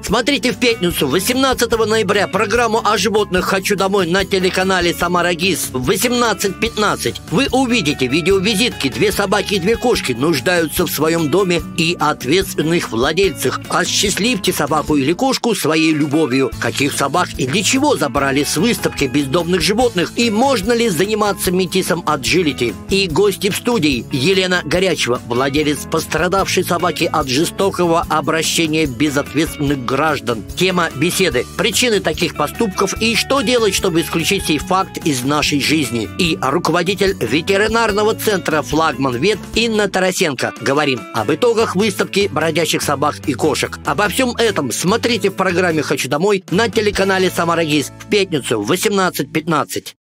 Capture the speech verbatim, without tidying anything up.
Смотрите в пятницу, восемнадцатого ноября, программу о животных «Хочу домой» на телеканале «Самара ГИС» в восемнадцать пятнадцать. Вы увидите видеовизитки «Две собаки и две кошки нуждаются в своем доме» и ответственных владельцах. Осчастливьте собаку или кошку своей любовью. Каких собак и для чего забрали с выставки бездомных животных? И можно ли заниматься метисом Agility? И гости в студии: Елена Горячева, владелец пострадавшей собаки от жестокого обращения безответственных граждан. Тема беседы: причины таких поступков и что делать, чтобы исключить сей факт из нашей жизни. И руководитель ветеринарного центра «Флагман Вет» Инна Тарасенко. Говорим об итогах выставки бродячих собак и кошек. Обо всем этом смотрите в программе «Хочу домой» на телеканале «Самара ГИС» в пятницу в восемнадцать пятнадцать.